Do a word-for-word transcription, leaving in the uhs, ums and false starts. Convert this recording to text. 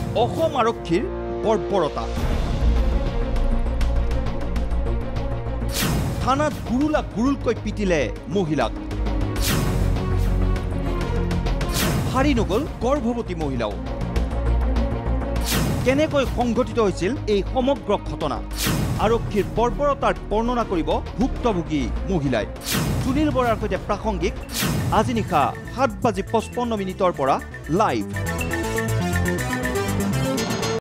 অসম আৰক্ষীৰ বৰ্বৰতা থানাত গুৰুলা গুৰুলকৈ পিটিলে মহিলাক হাৰি নগল গৰ্ভৱতী মহিলাও কেনেকৈ সংঘটিত হৈছিল এই সমগ্ৰ ঘটনা আৰক্ষীৰ বৰ্বৰতাৰ বৰ্ণনা কৰিব ভুক্তভোগী মহিলাই সুনীল বৰাৰ সৈতে প্ৰাসংগিক আজি নিশা সাত বাজি পঁচপন্ন মিনিটৰ পৰা লাইভ